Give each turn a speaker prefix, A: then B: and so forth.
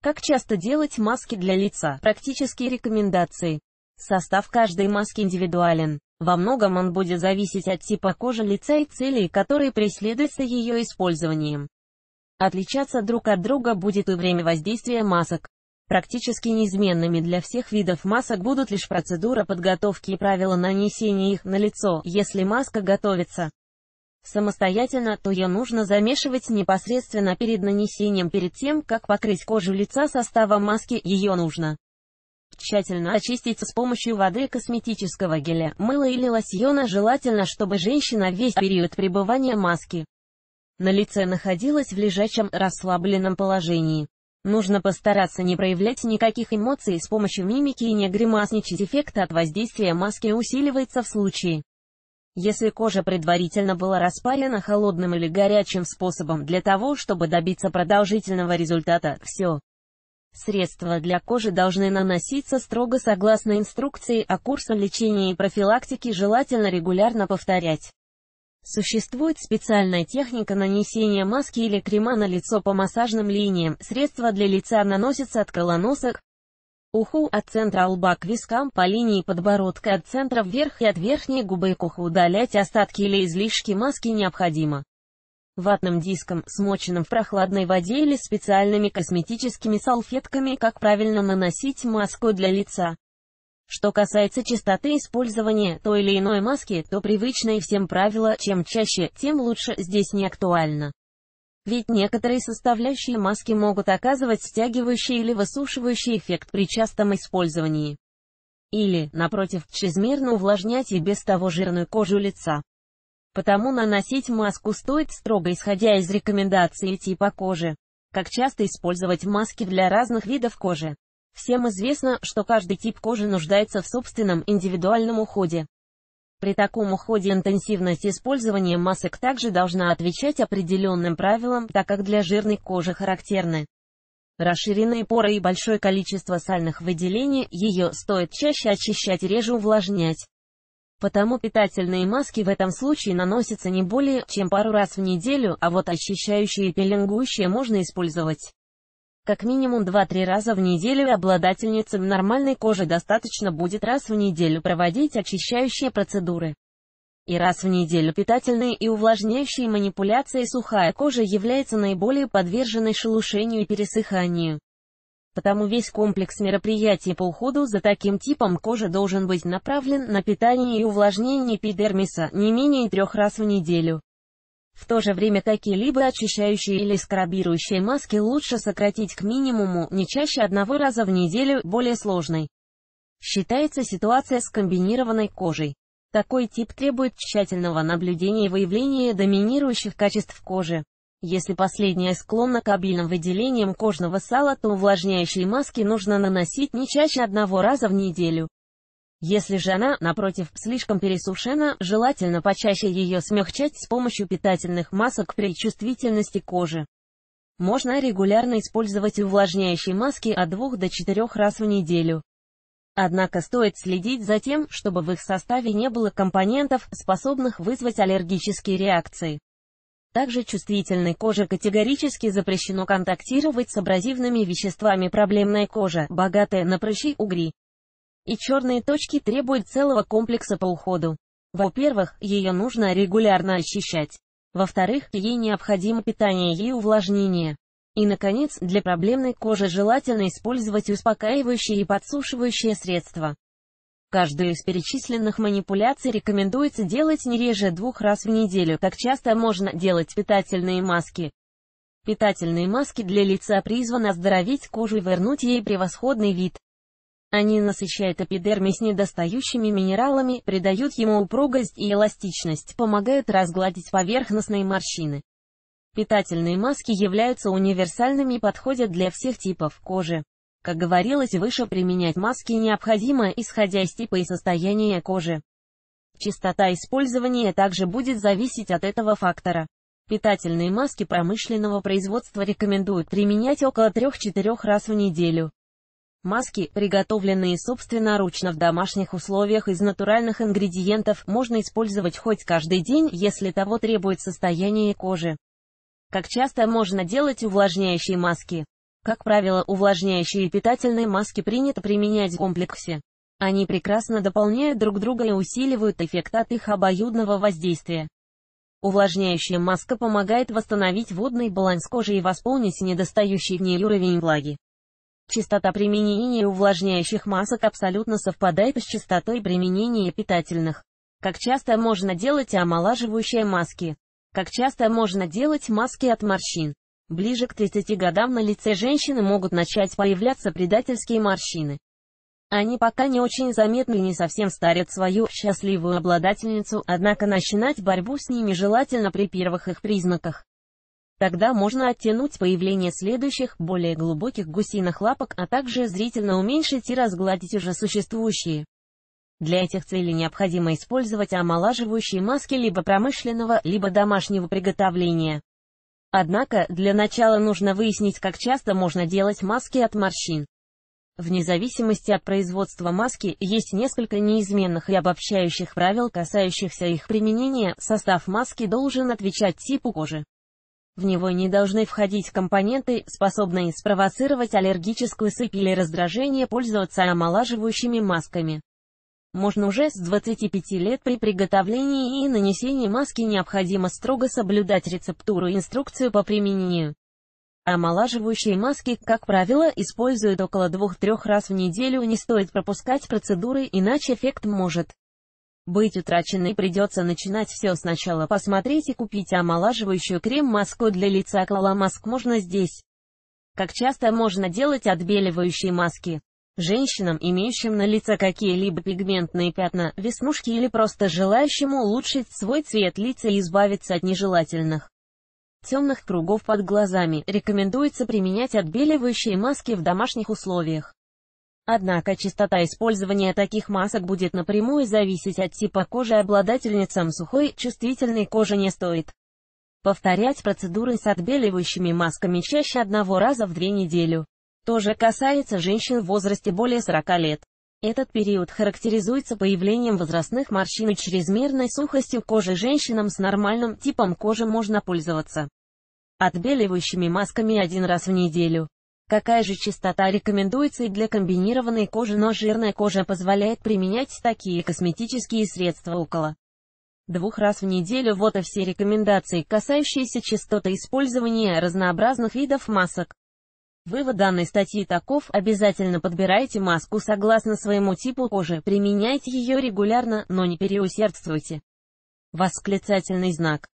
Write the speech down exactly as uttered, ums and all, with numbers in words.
A: Как часто делать маски для лица? Практические рекомендации. Состав каждой маски индивидуален. Во многом он будет зависеть от типа кожи лица и целей, которые преследуются ее использованием. Отличаться друг от друга будет и время воздействия масок. Практически неизменными для всех видов масок будут лишь процедура подготовки и правила нанесения их на лицо. Если маска готовится самостоятельно, то ее нужно замешивать непосредственно перед нанесением. Перед тем, как покрыть кожу лица составом маски, ее нужно тщательно очистить с помощью воды, косметического геля, мыла или лосьона. Желательно, чтобы женщина весь период пребывания маски на лице находилась в лежачем, расслабленном положении. Нужно постараться не проявлять никаких эмоций с помощью мимики и не гримасничать. Эффект от воздействия маски усиливается в случае, если кожа предварительно была распарена холодным или горячим способом. Для того, чтобы добиться продолжительного результата, все средства для кожи должны наноситься строго согласно инструкции, а курсы лечения и профилактики желательно регулярно повторять. Существует специальная техника нанесения маски или крема на лицо по массажным линиям. Средства для лица наносятся от колоноса к уху, от центра лба к вискам, по линии подбородка от центра вверх и от верхней губы к уху. Удалять остатки или излишки маски необходимо ватным диском, смоченным в прохладной воде, или специальными косметическими салфетками. Как правильно наносить маску для лица? Что касается частоты использования той или иной маски, то привычное всем правило «чем чаще, тем лучше» здесь не актуально. Ведь некоторые составляющие маски могут оказывать стягивающий или высушивающий эффект при частом использовании. Или, напротив, чрезмерно увлажнять и без того жирную кожу лица. Потому наносить маску стоит строго исходя из рекомендаций типа кожи. Как часто использовать маски для разных видов кожи? Всем известно, что каждый тип кожи нуждается в собственном индивидуальном уходе. При таком уходе интенсивность использования масок также должна отвечать определенным правилам, так как для жирной кожи характерны расширенные поры и большое количество сальных выделений. Ее стоит чаще очищать и реже увлажнять. Потому питательные маски в этом случае наносятся не более чем пару раз в неделю, а вот очищающие и пилингующие можно использовать как минимум два-три раза в неделю. Обладательницам нормальной кожи достаточно будет раз в неделю проводить очищающие процедуры. И раз в неделю питательные и увлажняющие манипуляции. Сухая кожа является наиболее подверженной шелушению и пересыханию. Потому весь комплекс мероприятий по уходу за таким типом кожи должен быть направлен на питание и увлажнение эпидермиса не менее трех раз в неделю. В то же время какие-либо очищающие или скрабирующие маски лучше сократить к минимуму, не чаще одного раза в неделю. Более сложной считается ситуация с комбинированной кожей. Такой тип требует тщательного наблюдения и выявления доминирующих качеств кожи. Если последняя склонна к обильным выделениям кожного сала, то увлажняющие маски нужно наносить не чаще одного раза в неделю. Если же она, напротив, слишком пересушена, желательно почаще ее смягчать с помощью питательных масок при чувствительности кожи. Можно регулярно использовать увлажняющие маски от двух до четырёх раз в неделю. Однако стоит следить за тем, чтобы в их составе не было компонентов, способных вызвать аллергические реакции. Также чувствительной коже категорически запрещено контактировать с абразивными веществами. Проблемная кожа, богатая на прыщи, угри и черные точки, требует целого комплекса по уходу. Во-первых, ее нужно регулярно очищать. Во-вторых, ей необходимо питание и увлажнение. И, наконец, для проблемной кожи желательно использовать успокаивающие и подсушивающие средства. Каждую из перечисленных манипуляций рекомендуется делать не реже двух раз в неделю. Как часто можно делать питательные маски? Питательные маски для лица призваны оздоровить кожу и вернуть ей превосходный вид. Они насыщают эпидермис недостающими минералами, придают ему упругость и эластичность, помогают разгладить поверхностные морщины. Питательные маски являются универсальными и подходят для всех типов кожи. Как говорилось выше, применять маски необходимо, исходя из типа и состояния кожи. Частота использования также будет зависеть от этого фактора. Питательные маски промышленного производства рекомендуют применять около трёх-четырёх раз в неделю. Маски, приготовленные собственноручно в домашних условиях из натуральных ингредиентов, можно использовать хоть каждый день, если того требует состояние кожи. Как часто можно делать увлажняющие маски? Как правило, увлажняющие и питательные маски принято применять в комплексе. Они прекрасно дополняют друг друга и усиливают эффект от их обоюдного воздействия. Увлажняющая маска помогает восстановить водный баланс кожи и восполнить недостающий в ней уровень влаги. Частота применения увлажняющих масок абсолютно совпадает с частотой применения питательных. Как часто можно делать омолаживающие маски? Как часто можно делать маски от морщин? Ближе к тридцати годам на лице женщины могут начать появляться предательские морщины. Они пока не очень заметны и не совсем старят свою счастливую обладательницу, однако начинать борьбу с ними желательно при первых их признаках. Тогда можно оттянуть появление следующих, более глубоких гусиных лапок, а также зрительно уменьшить и разгладить уже существующие. Для этих целей необходимо использовать омолаживающие маски либо промышленного, либо домашнего приготовления. Однако, для начала нужно выяснить, как часто можно делать маски от морщин. Вне зависимости от производства маски, есть несколько неизменных и обобщающих правил, касающихся их применения. Состав маски должен отвечать типу кожи. В него не должны входить компоненты, способные спровоцировать аллергическую сыпь или раздражение. Пользоваться омолаживающими масками можно уже с двадцати пяти лет. При приготовлении и нанесении маски необходимо строго соблюдать рецептуру и инструкцию по применению. Омолаживающие маски, как правило, используют около двух-трёх раз в неделю. Не стоит пропускать процедуры, иначе эффект может быть утрачен и придется начинать все сначала. Посмотреть и купить омолаживающую крем-маску для лица. Коломаск можно здесь. Как часто можно делать отбеливающие маски? Женщинам, имеющим на лице какие-либо пигментные пятна, веснушки или просто желающим улучшить свой цвет лица и избавиться от нежелательных темных кругов под глазами, рекомендуется применять отбеливающие маски в домашних условиях. Однако частота использования таких масок будет напрямую зависеть от типа кожи. Обладательницам сухой, чувствительной кожи не стоит повторять процедуры с отбеливающими масками чаще одного раза в две недели. То же касается женщин в возрасте более сорока лет. Этот период характеризуется появлением возрастных морщин и чрезмерной сухостью кожи. Женщинам с нормальным типом кожи можно пользоваться отбеливающими масками один раз в неделю. Какая же частота рекомендуется и для комбинированной кожи, но жирная кожа позволяет применять такие косметические средства около двух раз в неделю. Вот и все рекомендации, касающиеся частоты использования разнообразных видов масок. Вывод данной статьи таков: обязательно подбирайте маску согласно своему типу кожи, применяйте ее регулярно, но не переусердствуйте. Восклицательный знак.